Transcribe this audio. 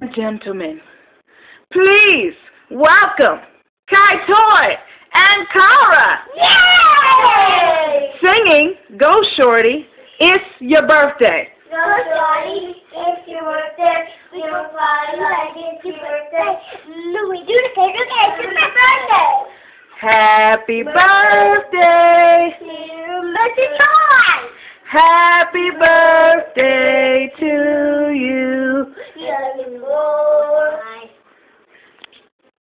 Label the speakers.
Speaker 1: Gentlemen, please welcome Kai Toy and Kara.
Speaker 2: Yay!
Speaker 1: Singing Go Shorty, It's Your Birthday.
Speaker 2: Go Shorty, it's your birthday. We will party like it's your birthday. We do the cake, okay, it's my birthday.
Speaker 1: Happy birthday.
Speaker 2: To Mr. Toy.
Speaker 1: Happy birthday to you.